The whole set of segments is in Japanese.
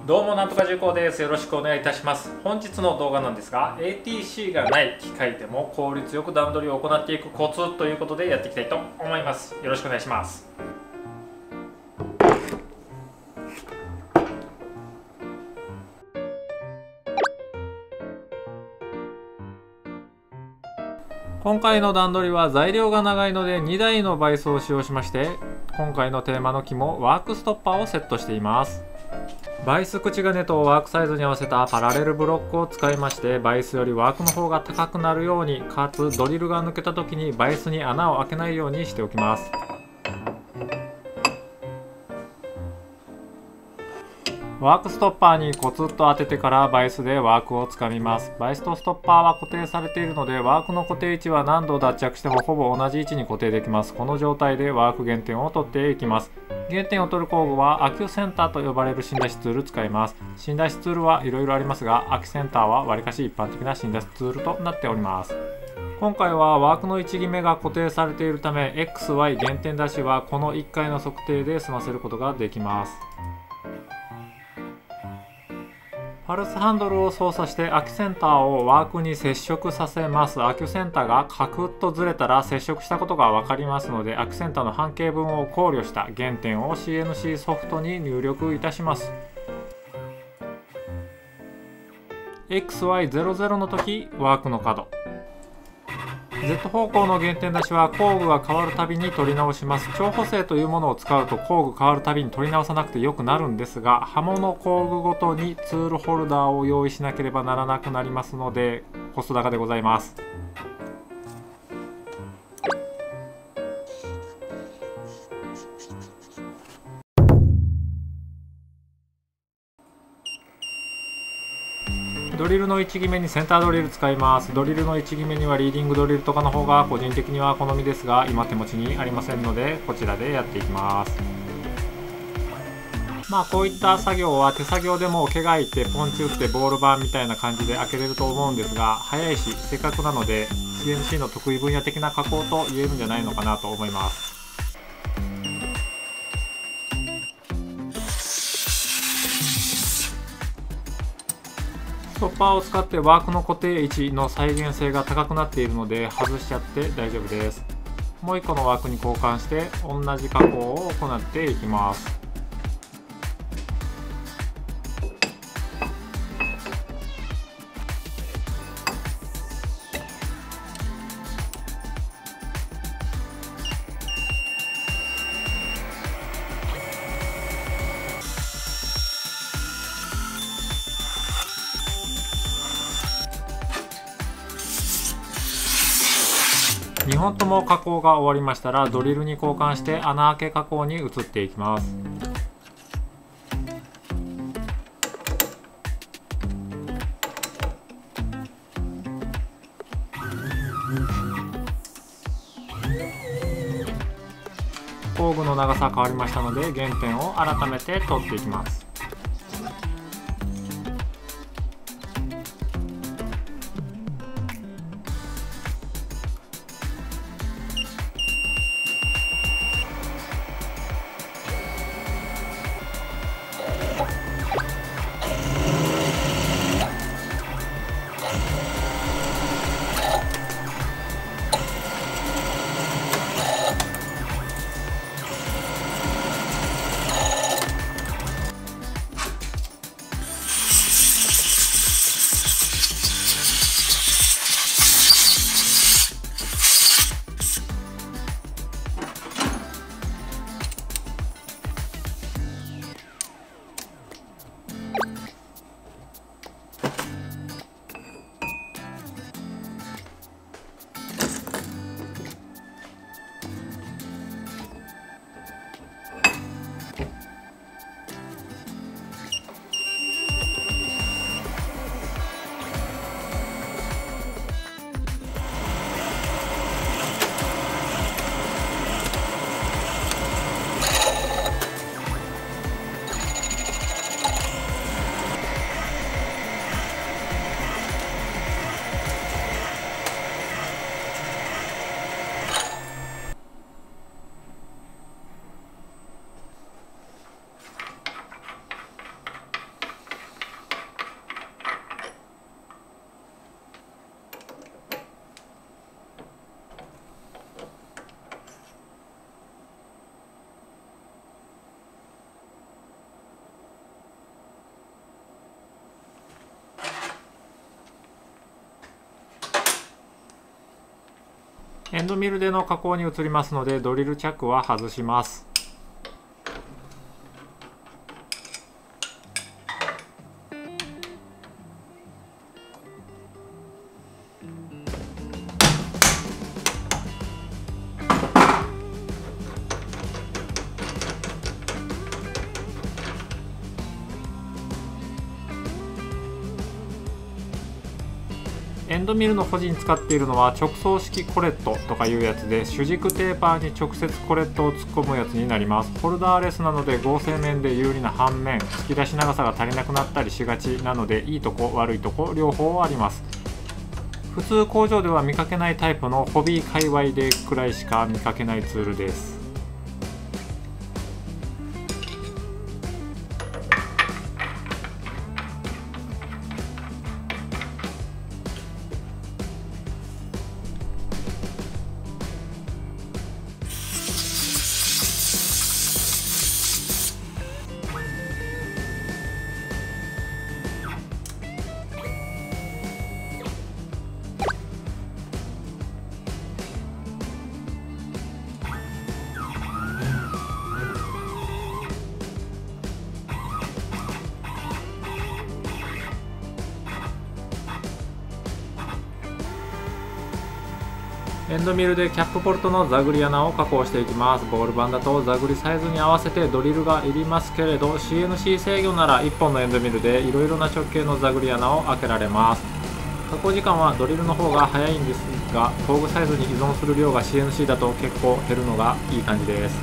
どうもなんとか重工です。よろしくお願いいたします。本日の動画なんですが、 ATC がない機械でも効率よく段取りを行っていくコツということでやっていきたいと思います。よろしくお願いします。今回の段取りは材料が長いので2台のバイスを使用しまして、今回のテーマの肝ワークストッパーをセットしています。バイス口金とワークサイズに合わせたパラレルブロックを使いまして、バイスよりワークの方が高くなるように、かつドリルが抜けた時にバイスに穴を開けないようにしておきます。ワークストッパーにコツッと当ててからバイスでワークをつかみます。バイスとストッパーは固定されているので、ワークの固定位置は何度脱着してもほぼ同じ位置に固定できます。この状態でワーク減点を取っていきます。減点を取る工具はアキュセンターと呼ばれる芯出しツール使います。芯出しツールはいろいろありますが、アキュセンターはわりかし一般的な芯出しツールとなっております。今回はワークの位置決めが固定されているため、 XY 減点出しはこの1回の測定で済ませることができます。パルスハンドルを操作してアキュセンターをワークに接触させます。アキュセンターがカクッとずれたら接触したことが分かりますので、アキュセンターの半径分を考慮した減点を CNC ソフトに入力いたします。 XY00 の時ワークの角、Z 方向の減点出しは工具が変わるたびに取り直します。長補正というものを使うと工具変わるたびに取り直さなくてよくなるんですが、刃物工具ごとにツールホルダーを用意しなければならなくなりますので、コスト高でございます。ドリルの位置決めにセンタードリル使います。ドリルの位置決めにはリーディングドリルとかの方が個人的には好みですが、今手持ちにありませんのでこちらでやっていきます。こういった作業は手作業でも毛がいてポンチ打ってボール板みたいな感じで開けれると思うんですが、早いしせっかくなので CNC の得意分野的な加工と言えるんじゃないのかなと思います。ストッパーを使ってワークの固定位置の再現性が高くなっているので外しちゃって大丈夫です。もう1個のワークに交換して同じ加工を行っていきます。2本とも加工が終わりましたらドリルに交換して穴開け加工に移っていきます。工具の長さ変わりましたので減点を改めて取っていきます。 エンドミルでの加工に移りますので、ドリルチャックは外します。エンドミルの保持に使っているのは直送式コレットとかいうやつで、主軸テーパーに直接コレットを突っ込むやつになります。ホルダーレスなので合成面で有利な反面、突き出し長さが足りなくなったりしがちなので、いいとこ悪いとこ両方あります。普通工場では見かけないタイプのホビー界隈でくらいしか見かけないツールです。エンドミルでキャップボルトのザグリ穴を加工していきます。ボール板だとザグリサイズに合わせてドリルがいりますけれど、 CNC 制御なら1本のエンドミルでいろいろな直径のザグリ穴を開けられます。加工時間はドリルの方が早いんですが、工具サイズに依存する量が CNC だと結構減るのがいい感じです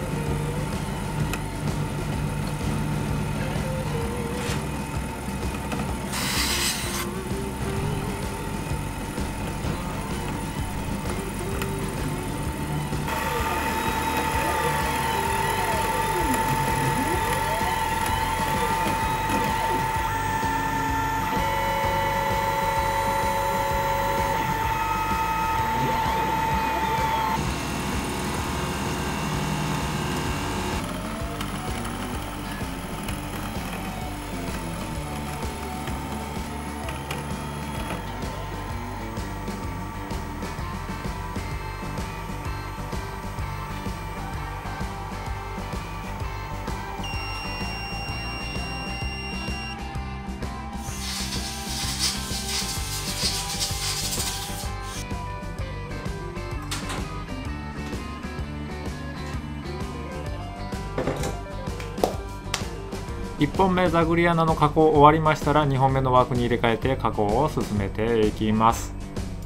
。1本目ザグリ穴の加工終わりましたら、2本目の枠に入れ替えて加工を進めていきます。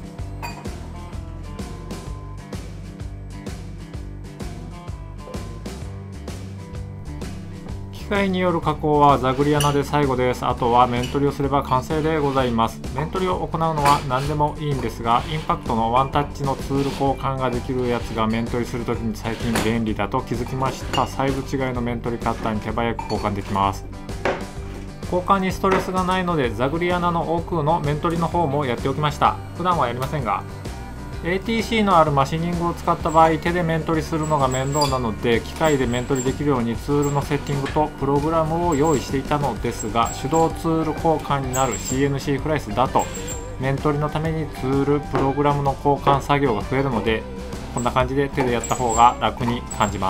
機械による加工はザグリ穴で最後です。あとは面取りをすれば完成でございます。面取りを行うのは何でもいいんですが、インパクトのワンタッチのツール交換ができるやつが面取りするときに最近便利だと気づきました。サイズ違いの面取りカッターに手早く交換できます。交換にストレスがないので、ザグリ穴の奥の面取りの方もやっておきました。普段はやりませんが、ATC のあるマシニングを使った場合、手で面取りするのが面倒なので、機械で面取りできるようにツールのセッティングとプログラムを用意していたのですが、手動ツール交換になる CNC フライスだと面取りのためにツールプログラムの交換作業が増えるので、こんな感じで手でやった方が楽に感じます。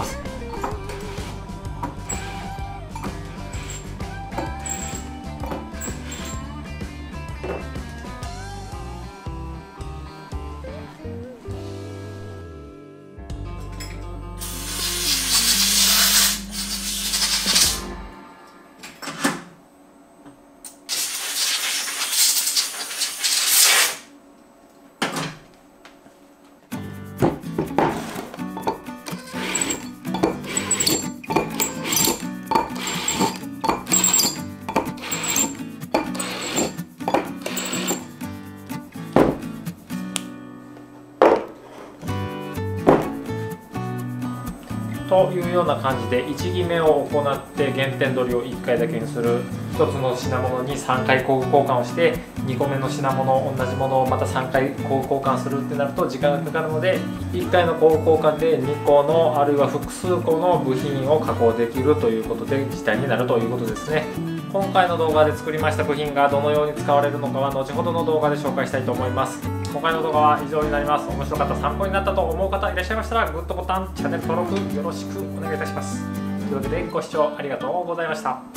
というような感じで、1決めを行って減点取りを1回だけにする。1つの品物に3回工具交換をして、2個目の品物同じものをまた3回工具交換するってなると時間がかかるので、1回の工具交換で2個のあるいは複数個の部品を加工できるということで時短になるということですね。今回の動画で作りました部品がどのように使われるのかは後ほどの動画で紹介したいと思います。 今回の動画は以上になります。面白かった、参考になったと思う方いらっしゃいましたらグッドボタン、チャンネル登録よろしくお願いいたします。というわけでご視聴ありがとうございました。